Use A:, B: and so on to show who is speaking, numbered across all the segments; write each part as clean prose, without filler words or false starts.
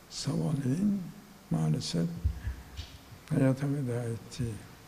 A: sabahleyin maalesef hayata veda etti.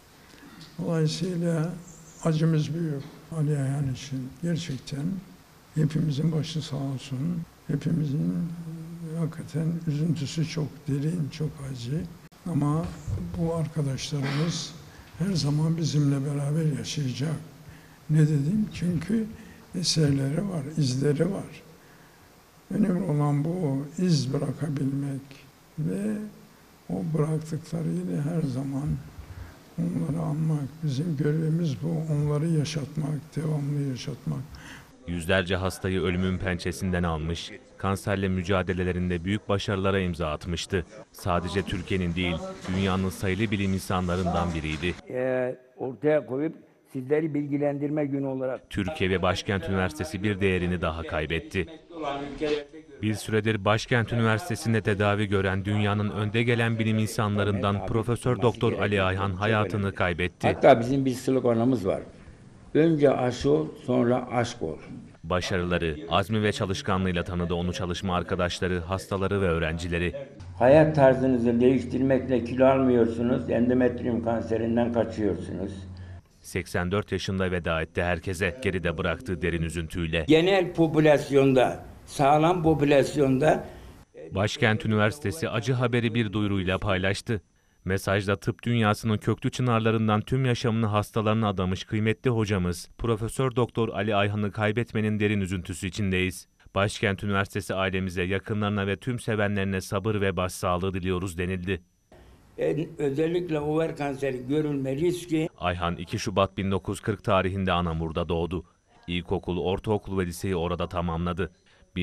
A: Dolayısıyla acımız büyük Ali Ayhan için. Gerçekten hepimizin başı sağ olsun. Hepimizin hakikaten üzüntüsü çok derin, çok acı. Ama bu arkadaşlarımız her zaman bizimle beraber yaşayacak. Ne dedim? Çünkü eserleri var, izleri var. Önemli olan bu iz bırakabilmek ve o bıraktıklarıyla her zaman onları anmak. Bizim görevimiz bu, onları yaşatmak, devamlı yaşatmak.
B: Yüzlerce hastayı ölümün pençesinden almış, kanserle mücadelelerinde büyük başarılara imza atmıştı. Sadece Türkiye'nin değil, dünyanın sayılı bilim insanlarından biriydi.
C: Ortaya koyup sizleri bilgilendirme günü olarak.
B: Türkiye ve Başkent Üniversitesi bir değerini daha kaybetti. Bir süredir Başkent Üniversitesi'nde tedavi gören dünyanın önde gelen bilim insanlarından Profesör Doktor Ali Ayhan hayatını kaybetti.
C: Hatta bizim bir sloganımız var. Önce aşı ol, sonra aşk ol.
B: Başarıları, azmi ve çalışkanlığıyla tanıdı onu çalışma arkadaşları, hastaları ve öğrencileri.
C: Hayat tarzınızı değiştirmekle kilo almıyorsunuz, endometrium kanserinden kaçıyorsunuz.
B: 84 yaşında veda etti herkese, geride bıraktığı derin üzüntüyle.
C: Genel popülasyonda, sağlam popülasyonda
B: Başkent Üniversitesi acı haberi bir duyuruyla paylaştı. Mesajda tıp dünyasının köklü çınarlarından tüm yaşamını hastalarına adamış kıymetli hocamız Profesör Doktor Ali Ayhan'ı kaybetmenin derin üzüntüsü içindeyiz. Başkent Üniversitesi ailemize, yakınlarına ve tüm sevenlerine sabır ve başsağlığı diliyoruz denildi.
C: özellikle over kanseri görülme riski.
B: Ayhan 2 Şubat 1940 tarihinde Anamur'da doğdu. İlkokul, ortaokul ve liseyi orada tamamladı.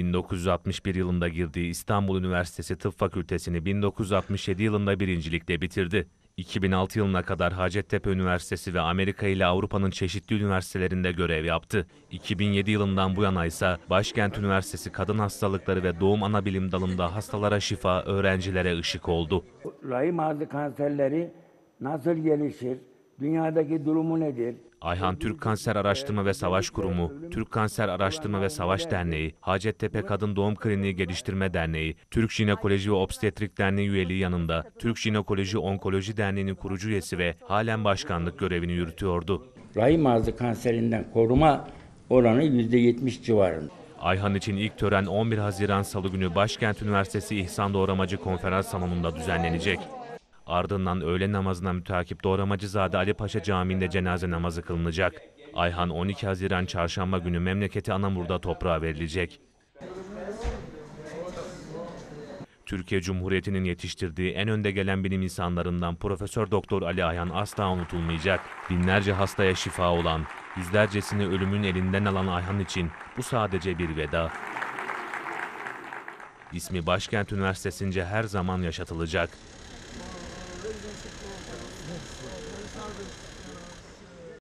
B: 1961 yılında girdiği İstanbul Üniversitesi Tıp Fakültesini 1967 yılında birincilikle bitirdi. 2006 yılına kadar Hacettepe Üniversitesi ve Amerika ile Avrupa'nın çeşitli üniversitelerinde görev yaptı. 2007 yılından bu yana ise Başkent Üniversitesi Kadın Hastalıkları ve Doğum Anabilim dalında hastalara şifa, öğrencilere ışık oldu.
C: Rahim ağzı kanserleri nasıl gelişir? Dünyadaki durumu nedir?
B: Ayhan Türk Kanser Araştırma ve Savaş Kurumu, Türk Kanser Araştırma ve Savaş Derneği, Hacettepe Kadın Doğum Kliniği Geliştirme Derneği, Türk Jinekoloji ve Obstetrik Derneği üyeliği yanında Türk Jinekoloji Onkoloji Derneği'nin kurucu üyesi ve halen başkanlık görevini yürütüyordu.
C: Rahim ağzı kanserinden koruma oranı %70 civarında.
B: Ayhan için ilk tören 11 Haziran Salı günü Başkent Üniversitesi İhsan Doğramacı Konferans Salonu'nda düzenlenecek. Ardından öğle namazına mütakip Doğramacızade Ali Paşa Camii'nde cenaze namazı kılınacak. Ayhan 12 Haziran Çarşamba günü memleketi Anamur'da toprağa verilecek. Türkiye Cumhuriyeti'nin yetiştirdiği en önde gelen bilim insanlarından Profesör Doktor Ali Ayhan asla unutulmayacak. Binlerce hastaya şifa olan, yüzlercesini ölümün elinden alan Ayhan için bu sadece bir veda. İsmi Başkent Üniversitesi'nce her zaman yaşatılacak.